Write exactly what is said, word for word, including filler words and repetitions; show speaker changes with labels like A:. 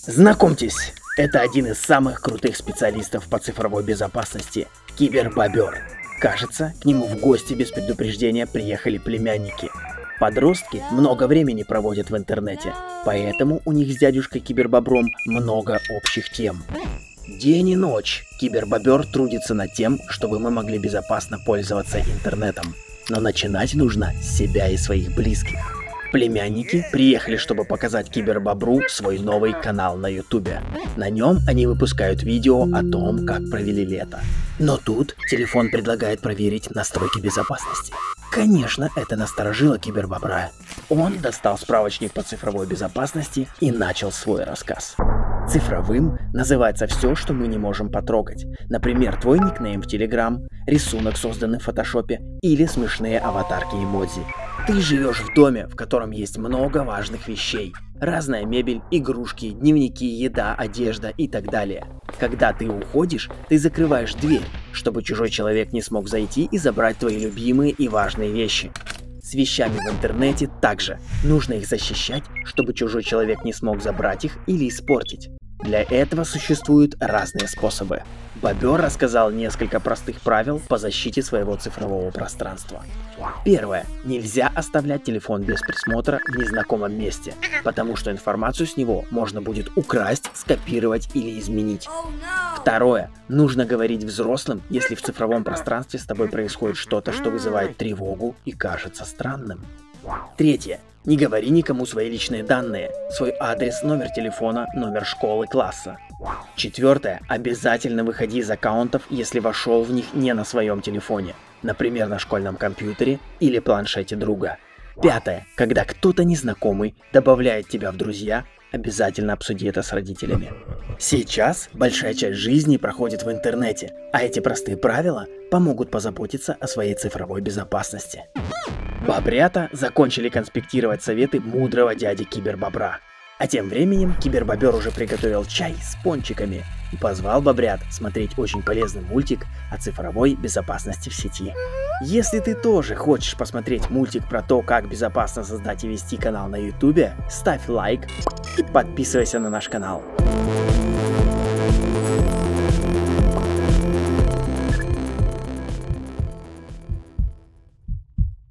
A: Знакомьтесь, это один из самых крутых специалистов по цифровой безопасности – Кибербобер. Кажется, к нему в гости без предупреждения приехали племянники. Подростки много времени проводят в интернете, поэтому у них с дядюшкой Кибербобром много общих тем. День и ночь Кибербобер трудится над тем, чтобы мы могли безопасно пользоваться интернетом. Но начинать нужно с себя и своих близких. Племянники приехали, чтобы показать Кибербобру свой новый канал на ютубе. На нем они выпускают видео о том, как провели лето. Но тут телефон предлагает проверить настройки безопасности. Конечно, это насторожило Кибербобра. Он достал справочник по цифровой безопасности и начал свой рассказ. Цифровым называется все, что мы не можем потрогать. Например, твой никнейм в Telegram, рисунок, созданный в фотошопе, или смешные аватарки-эмодзи. Ты живешь в доме, в котором есть много важных вещей. Разная мебель, игрушки, дневники, еда, одежда и так далее. Когда ты уходишь, ты закрываешь дверь, чтобы чужой человек не смог зайти и забрать твои любимые и важные вещи. С вещами в интернете также. Нужно их защищать, чтобы чужой человек не смог забрать их или испортить. Для этого существуют разные способы. Бобер рассказал несколько простых правил по защите своего цифрового пространства. Первое. Нельзя оставлять телефон без присмотра в незнакомом месте, потому что информацию с него можно будет украсть, скопировать или изменить. Второе. Нужно говорить взрослым, если в цифровом пространстве с тобой происходит что-то, что вызывает тревогу и кажется странным. Третье. Не говори никому свои личные данные, свой адрес, номер телефона, номер школы, класса. Четвертое. Обязательно выходи из аккаунтов, если вошел в них не на своем телефоне, например, на школьном компьютере или планшете друга. Пятое. Когда кто-то незнакомый добавляет тебя в друзья, обязательно обсуди это с родителями. Сейчас большая часть жизни проходит в интернете, а эти простые правила помогут позаботиться о своей цифровой безопасности. Бобрята закончили конспектировать советы мудрого дяди Кибербобра. А тем временем Кибербобер уже приготовил чай с пончиками и позвал бобрят смотреть очень полезный мультик о цифровой безопасности в сети. Если ты тоже хочешь посмотреть мультик про то, как безопасно создать и вести канал на ютубе, ставь лайк и подписывайся на наш канал.